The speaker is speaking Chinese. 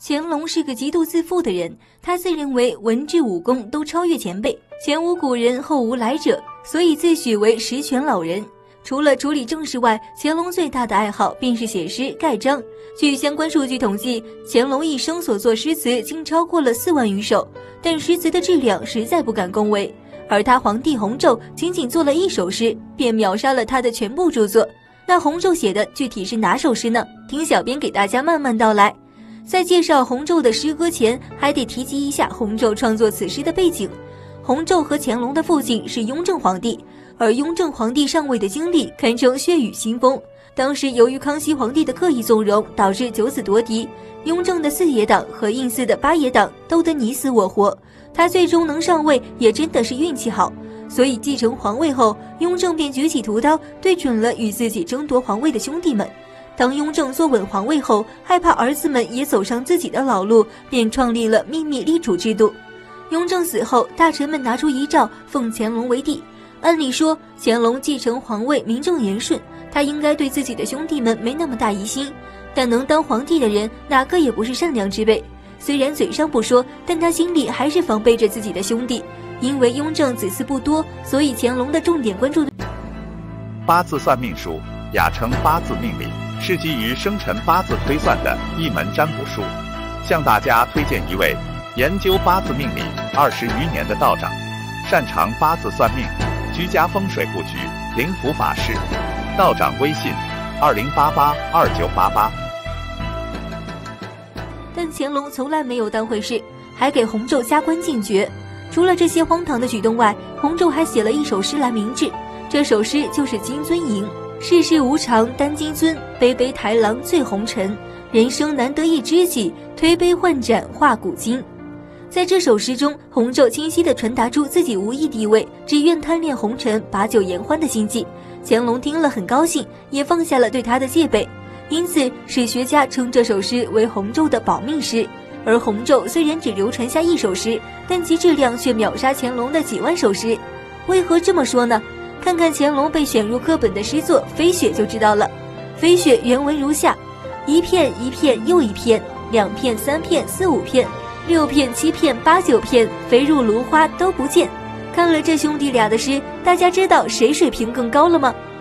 乾隆是个极度自负的人，他自认为文治武功都超越前辈，前无古人后无来者，所以自诩为实权老人。除了处理政事外，乾隆最大的爱好便是写诗盖章。据相关数据统计，乾隆一生所作诗词竟超过了4万余首，但诗词的质量实在不敢恭维。而他皇帝弘昼仅仅做了1首诗，便秒杀了他的全部著作。那弘昼写的具体是哪首诗呢？听小编给大家慢慢道来。在介绍弘昼的诗歌前，还得提及一下弘昼创作此诗的背景。弘昼和乾隆的父亲是雍正皇帝，而雍正皇帝上位的经历堪称血雨腥风。当时由于康熙皇帝的刻意纵容，导致9子夺嫡，雍正的4爷党和胤祀的8爷党斗得你死我活。他最终能上位也真的是运气好，所以继承皇位后，雍正便举起屠刀对准了与自己争夺皇位的兄弟们。当雍正坐稳皇位后，害怕儿子们也走上自己的老路，便创立了秘密立储制度。雍正死后，大臣们拿出遗诏，奉乾隆为帝。按理说，乾隆继承皇位名正言顺，他应该对自己的兄弟们没那么大疑心。但能当皇帝的人，哪个也不是善良之辈。虽然嘴上不说，但他心里还是防备着自己的兄弟。因为雍正子嗣不多，所以乾隆的重点关注的八字算命术，雅称八字命理，是基于生辰八字推算的一门占卜术。向大家推荐一位研究八字命理20余年的道长，擅长八字算命、居家风水布局、灵符法事。道长微信：20882988。 但乾隆从来没有当回事，还给弘昼加官进爵。除了这些荒唐的举动外，弘昼还写了1首诗来明志。这首诗就是《金樽吟》：世事无常担金樽，杯杯抬郎醉红尘。人生难得一知己，推杯换盏话古今。在这首诗中，弘昼清晰地传达出自己无意地位，只愿贪恋红尘，把酒言欢的心迹。乾隆听了很高兴，也放下了对他的戒备。因此，史学家称这首诗为弘昼的保命诗。而弘昼虽然只流传下1首诗，但其质量却秒杀乾隆的几万首诗。为何这么说呢？看看乾隆被选入课本的诗作《飞雪》就知道了。《飞雪》原文如下：1片1片又1片，2片3片4、5片，6片7片8、9片，飞入芦花都不见。看了这兄弟俩的诗，大家知道谁水平更高了吗？